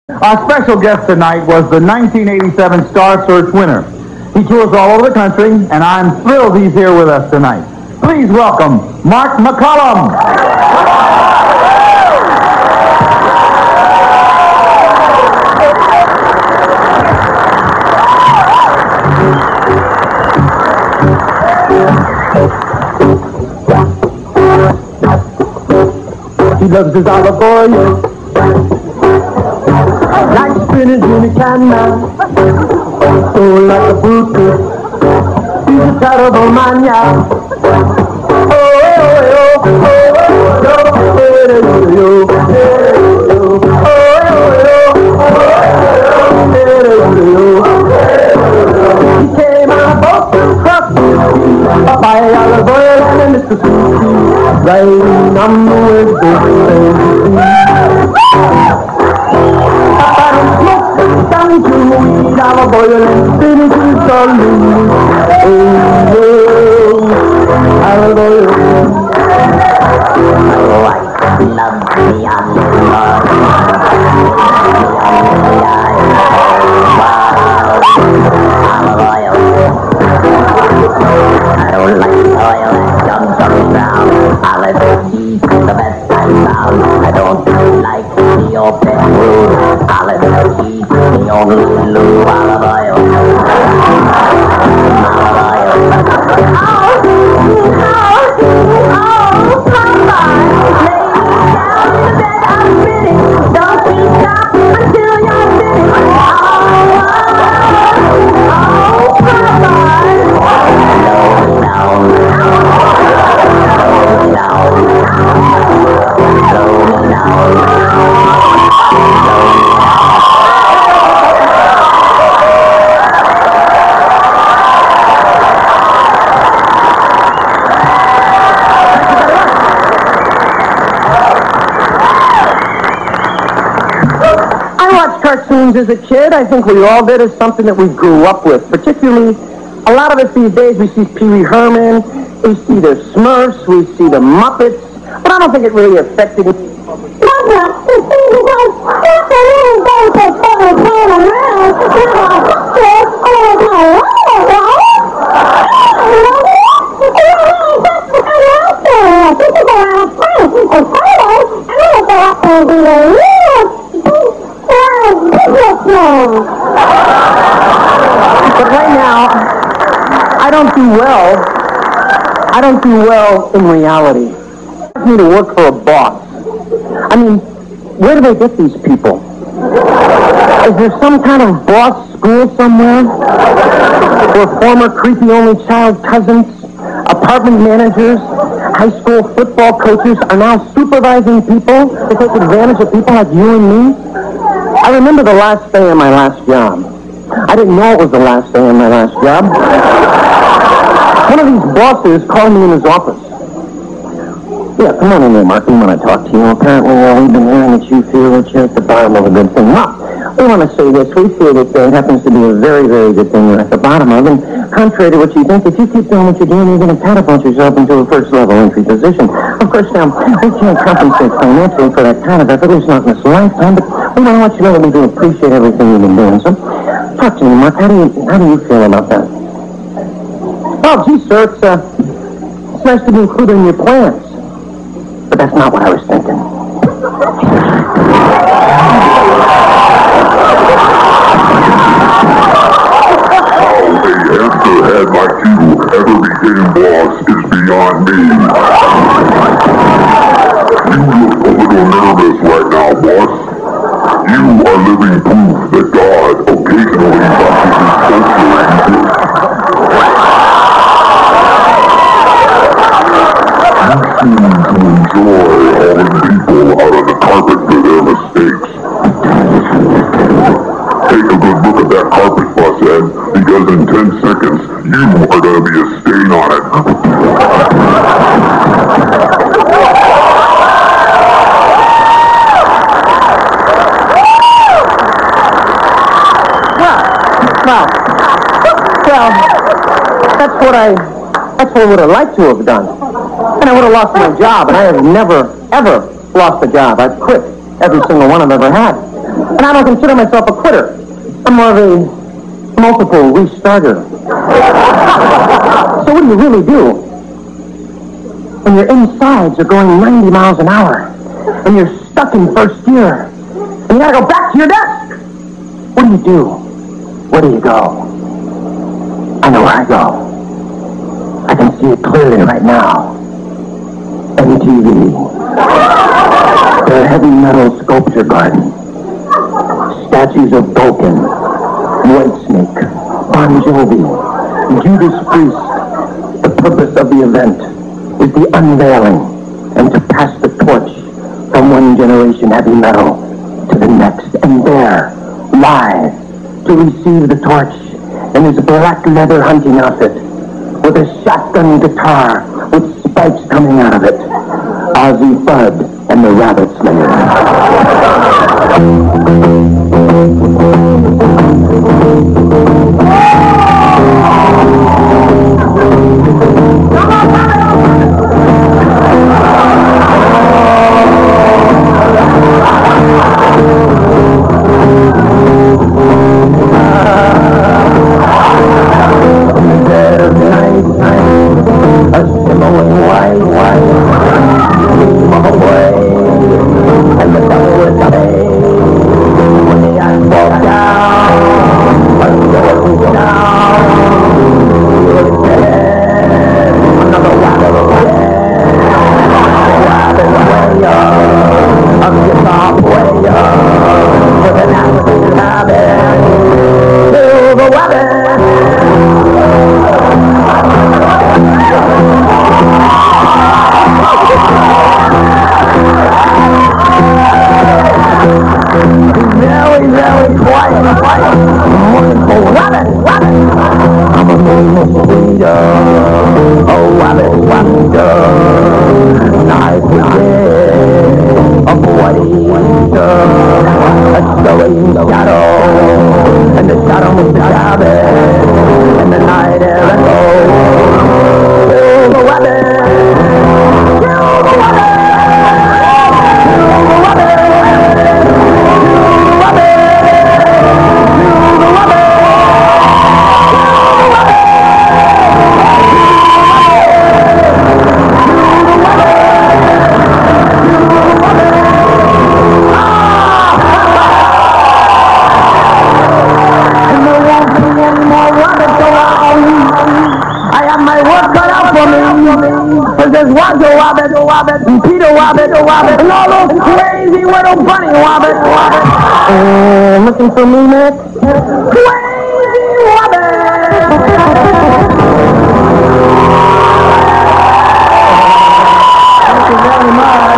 Our special guest tonight was the 1987 Star Search winner. He tours all over the country, and I'm thrilled he's here with us tonight. Please welcome Mark McCollum. He loves his olive oil, like spinach in a can now, so like a fruit. He's a terrible man, yeah. He came out both and crossed by olive oil and Mississippi, riding on the window. Down to eat olive oil and spinach is all loose. Oh, olive oil. Oh, I love the olive oil. Olive oil. I don't like oil that comes from ground. Olive cheese, the best I found. I don't like the open food. Olive cheese, the only loo. Olive oil. Olive oil. Cartoons as a kid, I think we all did, is something that we grew up with. Particularly, a lot of us these days, we see Pee Wee Herman, we see the Smurfs, we see the Muppets, but I don't think it really affected me. But right now, I don't do well in reality. I need to work for a boss. I mean, where do they get these people? Is there some kind of boss school somewhere? Where former creepy only child cousins, apartment managers, high school football coaches are now supervising people to take advantage of people like you and me? I remember the last day of my last job. I didn't know it was the last day of my last job. One of these bosses called me in his office. Yeah, come on in there, Mark. We want to talk to you. Apparently, we've been hearing that you feel that you're at the bottom of a good thing. Well, we want to say this. We feel that it happens to be a very, very good thing you're at the bottom of. And contrary to what you think, if you keep doing what you're doing, you're going to catapult yourself into a first-level entry position. Of course, now, we can't compensate financially for that kind of effort. It's not in this lifetime, but we want to let you know that we do appreciate everything you've been doing. So, talk to me, Mark. How do you feel about that? Well, gee, sir, it's nice to be included in your plans. But that's not what I was thinking. How a hamster-head like you ever became boss is beyond me. You look a little nervous right now, boss. You are living proof that God occasionally touches his culture. You seem to enjoy hauling people out on the carpet for their mistakes. Take a good look at that carpet, boss Ed, because in 10 seconds, you are going to be a stain on it. Well, that's what I would have liked to have done. And I would have lost my job, and I have never, ever lost a job. I've quit every single one I've ever had. And And I don't consider myself a quitter. I'm more of a multiple restarter. So what do you really do when your insides are going 90 miles an hour and you're stuck in first gear and you gotta go back to your desk? What do? Where do you go? I know where I go. I can see it clearly right now. MTV. Their heavy metal sculpture garden. Statues of Vulcan, Whitesnake, Bon Jovi, Judas Priest. The purpose of the event is the unveiling and to pass the torch from one generation heavy metal to the next. And there, live, to receive the torch in his black leather hunting outfit with a shotgun guitar with spikes coming out of it, Ozzy Fudd and the Rabbit Slayer. And Peter Wobbit, and all those crazy little bunny Wobbit. Looking for me, Nick? Crazy Wobbit! Thank you very much.